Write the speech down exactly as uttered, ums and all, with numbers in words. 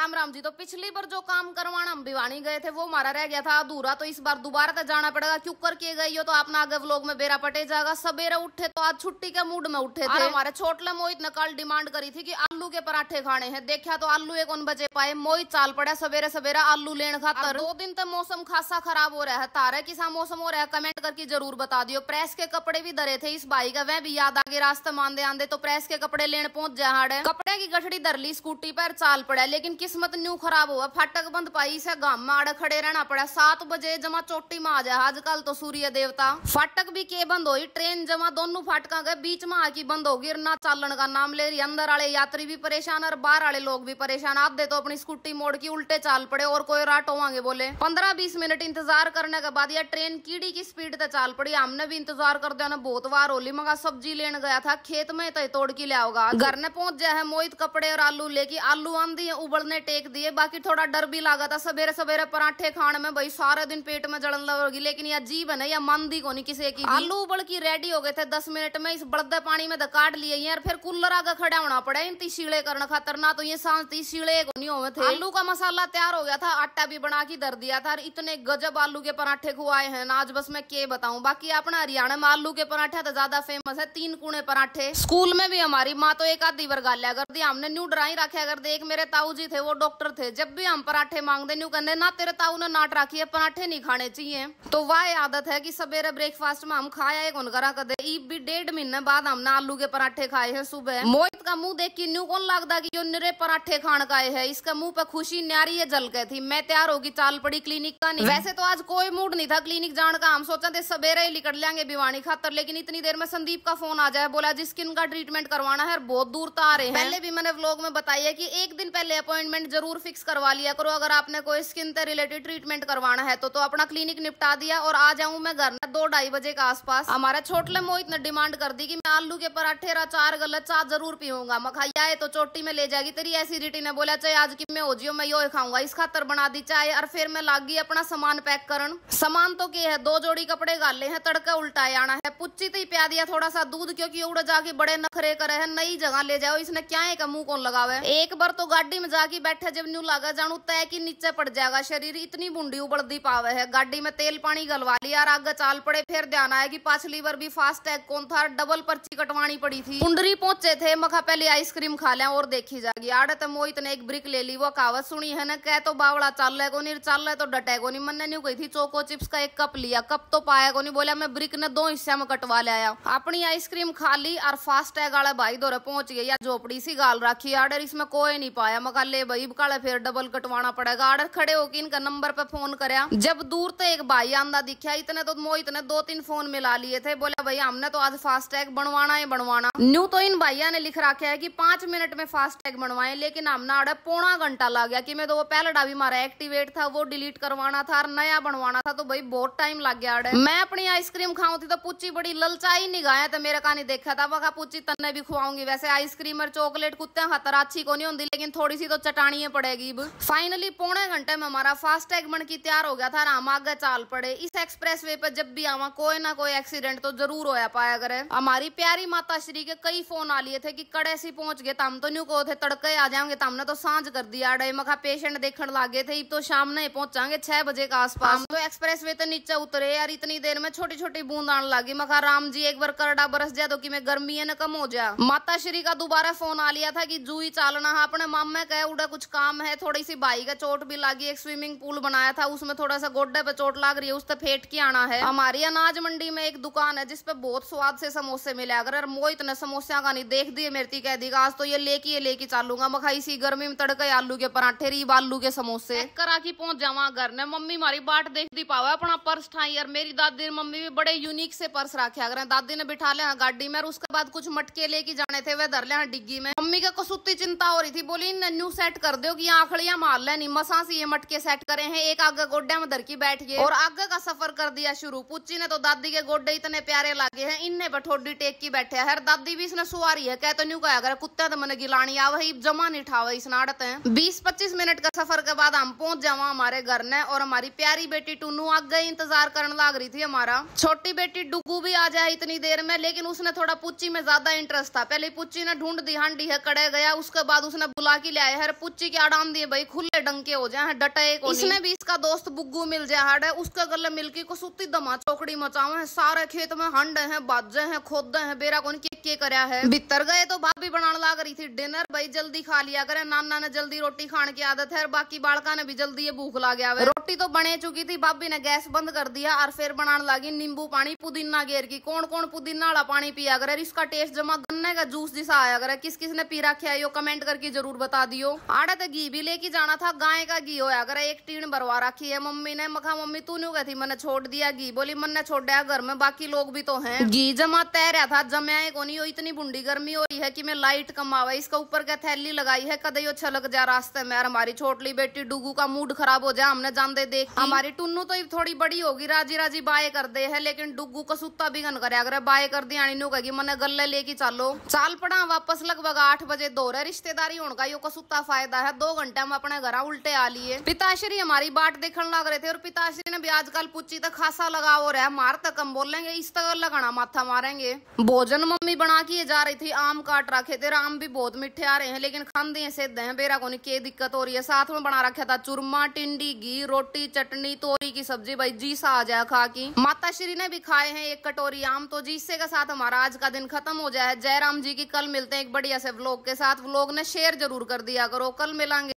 राम राम जी। तो पिछली बार जो काम करवाना हम भिवानी गए थे वो हमारा रह गया था अधूरा, तो इस बार दोबारा तो जाना पड़ेगा। क्यों करके गई हो तो आपने आगे व्लॉग में बेरा पटे जाएगा। सवेरे उठे तो आज छुट्टी के मूड में उठे थे। हमारे छोटले मोहित ने कल डिमांड करी थी कि आलू के पराठे खाने हैं। देखा तो आलू एक उन बचे पाए। मोहित चाल पड़ा सवेरे सवेरे आलू लेने खातर। दो दिन तो मौसम खासा खराब हो रहा है। तारे किसा मौसम हो रहा है कमेंट करके जरूर बता दियो। प्रेस के कपड़े भी धरे थे इस भाई का, वह भी याद आगे रास्ते मानदे आंदे तो प्रेस के कपड़े लेने पहुंच जाए। कपड़े की गठड़ी धर ली स्कूटी पर चाल पड़ा, लेकिन किस्मत न्यू खराब हुआ। फाटक बंद पाई से गांव में आड़े खड़े रहना पड़ा। सात बजे जमा चोटी में आ जाए आजकल तो सूर्य देवता। फाटक भी के बंद हुई, ट्रेन जमा दोनों फाटका के बीच में आकी बंद होगी। ना चालन का नाम ले रही। अंदर वाले यात्री भी परेशान और बाहर वाले लोग भी परेशान। आधे तो अपनी स्कूटी मोड़ की उल्टे चाल पड़े और कोई राट होंगे बोले। पंद्रह बीस मिनट इंतजार करने के बाद यह ट्रेन कीड़ी की स्पीड से चाल पड़ी। हमने भी इंतजार कर दिया ना बहुत बार होली। मगा सब्जी लेने गया था खेत में तो तोड़ के ले आओगा। घर ने पहुंच जाए है मोहित कपड़े और आलू लेके। आलू आंधी उबलने टेक दिए। बाकी थोड़ा डर भी लगा था सवेरे सवेरे पराठे खाने में। भाई सारे दिन पेट में जलन लगेगी, लेकिन यह जीव है ना या मंदी को नहीं किसी की। आलू उबल की रेडी हो गए थे दस मिनट में। इस बड़दे पानी में काट लिए यार। फिर कूलर आगे खड़ा होना पड़ा इनती शीले करने खातर। ना तो ये सांती शीले को नहीं हुए थे। आलू का मसाला तैयार हो गया था, आटा भी बना के धर दिया था। इतने गजब आलू के पराठे खुआए हैं ना आज बस मैं के बताऊं। बाकी अपना हरियाणा में आलू के पराठे तो ज्यादा फेमस है। तीन कूणे पराठे। स्कूल में भी हमारी माँ तो एक आधी बार गालिया कर दी। हमने न्यू डराई रखा कर दे। एक मेरे ताऊ जी थे वो डॉक्टर थे। जब भी हम पराठे मांगते न्यू कहने ना तेरे ताऊ ने नाट रखी है पराठे नहीं खाने चाहिए। तो वह आदत है कि सवेरे ब्रेकफास्ट में हम खाया एक उनकरा कर दे। ईब भी डेढ़ महीने बाद हमने आलू के पराठे खाए हैं सुबह। मोहित का मुंह देख के न्यू कौन लगता कि जो निरे पराठे खान का है। इसका मुंह पे खुशी न्यारी है जल गई थी। मैं तैयार होगी चाल पड़ी क्लिनिक का। नहीं वैसे तो आज कोई मूड नहीं था क्लिनिक जाने का। हम सोचा थे सवेरे ही निकल लेंगे भिवानी खातर, लेकिन इतनी देर में संदीप का फोन आ जाए। बोला जी स्किन का ट्रीटमेंट करवाना है, बहुत दूर तो आ रहे हैं। पहले भी मैंने व्लॉग में बताया कि एक दिन पहले अपॉइंटमेंट जरूर फिक्स करवा लिया करो। अगर आपने कोई स्किन से रिलेटेड ट्रीटमेंट करवाना है तो, तो अपना क्लिनिक निपटा दिया और आ जाऊं मैं घर में दो ढाई बजे के आसपास। हमारे छोटले मोहित ने डिमांड कर दी कि मैं आलू के पराठे रा चार गलत चाय जरूर पीऊंगा। मखाइया है तो चोटी में ले जाएगी तेरी एसिडिटी ने। बोला चाहे आज की मैं हो जियो मैं यो खाऊंगा। इस खातर बना दी चाय और फिर मैं लागी अपना सामान पैक करन। सामान तो क्या है, दो जोड़ी कपड़े गाले हैं, तड़का उल्टाए आना है। पुच्ची तो ही प्या दिया थोड़ा सा दूध, क्योंकि उड़ जाके बड़े नखरे करे है। नई जगह ले जाओ इसने क्या है का मुंह कौन लगावे। एक बार तो गाड़ी में जाके बैठे जब न्यू लगा जानू तय की नीचे पड़ जाएगा शरीर। इतनी बुंडी उबड़दी पावे है। गाड़ी में तेल पानी गलवा लिया और आगे चाल पड़े। फिर ध्यान आया कि पाछली बार भी फास्ट टैग कौन था, डबल पर्ची कटवानी पड़ी थी। कुंडरी पहुंचे थे मखा पहले आइसक्रीम खा लिया और देखी जाएगी। आड़े तो मोहित ने एक ब्रिक ले ली। वो कहावत सुनी है ना, कह तो बावड़ा चल को नहीं चल रहे तो डटे को नहीं। मैंने न्यू गई थी चोको चिप्स का एक कप लिया, कप तो पाया को नहीं। बोला मैं ब्रिक ने दो हिस्से में कटवा ले आया। अपनी आइसक्रीम खा ली और फास्ट टैग वाला भाई दौरे पहुंच गया। झोपड़ी सी गाल रखी आर्डर इसमें कोई नहीं पाया। मका ले भाई काले फिर डबल कटवाना पड़ेगा। आर्डर खड़े होकर इनका नंबर पे फोन कराया। जब दूर तो एक भाई आंदा दिखा। इतने तो मोहित ने दो तीन फोन मिला लिए थे। बोला भाई हमने तो आज फास्ट टैग बनवाना है बनवाना। न्यू तो इन भैया ने लिख रखा है कि पांच मिनट में फास्ट टैग बनवाए, लेकिन हमने आड़े पौना घंटा लग गया कि मैं तो वो पहले डाबी मारा एक्टिवेट था वो डिलीट करवाना था और नया बनवाना था। तो भाई बहुत टाइम लग गया आड़े। मैं अपनी आइसक्रीम खाऊं थी तो पुच्ची बड़ी ललचाई नहीं गाया तो मेरे का नहीं देखा था। वह पुच्ची तन्ने भी खुआऊंगी। वैसे आइसक्रीम और चॉकलेट कुत्ते खातर अच्छी को नहीं होती, लेकिन थोड़ी सी तो चटानी पड़ेगी। फाइनली पौने घंटे में हमारा फास्ट टैग बन की तैयार हो गया था। हम आगे चाल पड़े। इस एक्सप्रेस वे पे जब भी आवा कोई ना कोई एक्सीडेंट तो जरूर होया पाया करे। हमारी प्यारी माता श्री के कई फोन आ लिए थे कि कड़े सी पहुंच गए। तम तो न्यू को थे तड़के आ जाएंगे। तमने तो सांझ कर दिया। डे मखा पेशेंट देखने लागे थे। तो शाम नहीं पहुंचाएंगे छह बजे के आसपास। तो एक्सप्रेस वे तो नीचे उतरे यार। इतनी देर में छोटी छोटी बूंद आने लगी। मखा राम जी एक बार करड़ा बरस जाए तो कि मैं गर्मी है न कम हो जा। माता श्री का दोबारा फोन आ लिया था कि जूही चालना है। अपने मामे कहे उड़ा कुछ काम है। थोड़ी सी भाई का चोट भी लगी। एक स्विमिंग पूल बनाया था उसमें थोड़ा सा गोड्डे पे चोट लग रही है, उससे फेंट के आना है। हमारी अनाज मंडी में एक दुकान है जिसपे बहुत स्वाद से समोसे मिले। अगर मोहित ने समोसा का नहीं देख दिए मेरी कह दी आज तो ये लेके लेके चालूंगा। मखाई सी गर्मी में तड़के आलू के पराठे रीब आलू के समोसे करा की पहुंच जावा घर ने। मम्मी हमारी बाट देख दी पावा अपना पर्स ठाई। और मेरी दादी मम्मी भी बड़े यूनिक से पर्स रखे। अगर दादी ने बिठा लिया गाड़ी में और उसके बाद कुछ मटके लेके जाने थे वे धर लिया डिग्गी में। मम्मी के कसुत्ती चिंता हो रही थी। बोली न्यू सेट कर दो कि आखड़ियां मार ले। मसा से ये मटके सेट करे हैं। एक आगे गोड्डा में धर की बैठ गए और आगे का सफर कर दिया शुरू। पुच्ची ने तो दादी के गोडे इतने प्यारे लागे हैं, इन्हें पर ठोडी टेक की बैठे है। दादी भी इसने सुवारी है, कहते न्यू कहा अगर कुत्ता तो मैंने गिलानी आ वही जमा नहीं ठावा इस नाड़ते हैं। बीस पच्चीस मिनट का सफर के बाद हम पहुंच जावा हमारे घर ने, और हमारी प्यारी बेटी टुन्नू आगे इंतजार करने लग रही थी हमारा। छोटी बेटी डुगू भी आ जाए इतनी देर में, लेकिन उसने थोड़ा पुच्ची में ज्यादा इंटरेस्ट था। पहले पुच्ची ने ढूंढ दी हांडी है कड़े गया, उसके बाद उसने बुला के लाया है पुच्ची के आडाम दिए भाई खुले डंके हो जाए डटे को। इसने भी इसका दोस्त बुग्गू मिल जाए हाड है, उसके गले मिलकी को सुती दमा चौकड़ी मचावे है। सारे खेत में हंड है, बाजे हैं, खोदे हैं, बेरा कौन के के करया है। भीतर गए तो भाभी बनाने लग रही थी डिनर, भाई जल्दी खा लिया करे। नाना ने जल्दी रोटी खाने की आदत है और बाकी बालका ने भी जल्दी ये भूख ला गया। रोटी तो बने चुकी थी, भाभी ने गैस बंद कर दिया और फिर बनाने लगी नींबू पानी पुदीना घेर की। कौन कौन पुदीना वाला पानी पिया करे, इसका टेस्ट जमा गन्ने का जूस जैसा आया करे। किस किस ने पी रखा है यो कमेंट करके जरूर बता दियो। आड़े तो घी भी लेके जाना था, गाय का घी होया करे, एक टीन भरवा रखी है मम्मी ने। मखा मम्मी तू न्यू कहती मैंने छोड़ दिया घी, बोली मैंने छोड़ दिया घर में बाकी लोग भी तो हैं। घी जमा तय रहा था, जमाया को नहीं। इतनी बुंडी गर्मी हो रही है कि मैं लाइट कमावा, इसका ऊपर क्या थैली लगाई है कदे यो छलक जा रास्ते में। हमारी छोटली बेटी डुगू का मूड खराब हो जाए हमने जानते देख। हमारी टुन्नू तो थोड़ी बड़ी होगी, राजी राजी बाय कर दे है, लेकिन डुगू को सुत्ता भी गन करे अगर बाय कर दी आनी कहेगी मैंने गले लेके चलो। चाल पड़ा वापस लगभग आठ बजे दौरे। रिश्तेदारी होने का यो का सुत्ता फायदा है, दो घंटे में अपने घर उल्टे आ लिए। पिताश्री हमारी बाट देखने लग रहे थे, और पिताश्री ने भी आजकल पुच्ची तक खासा लगा हो रहा है। मार तक हम बोलेंगे इस तक लगाना माथा मारेंगे। भोजन मम्मी बना के जा रही थी, आम काट रखे थे, आम भी बहुत मीठे आ रहे हैं लेकिन खान दिए सेध हैं, बेरा को नहीं के दिक्कत हो रही है। साथ में बना रखा था चूरमा, टिंडी, घी, रोटी, चटनी, तोरी की सब्जी, भाई जी सा आ जाए खा की। माता श्री ने भी खाए हैं एक कटोरी आम। तो जिससे के साथ हमारा आज का दिन खत्म हो जाए। जयराम जी की कल मिलते हैं एक बढ़िया से व्लॉग के साथ। व्लॉग ने शेयर जरूर कर दिया करो, कल मिलेंगे।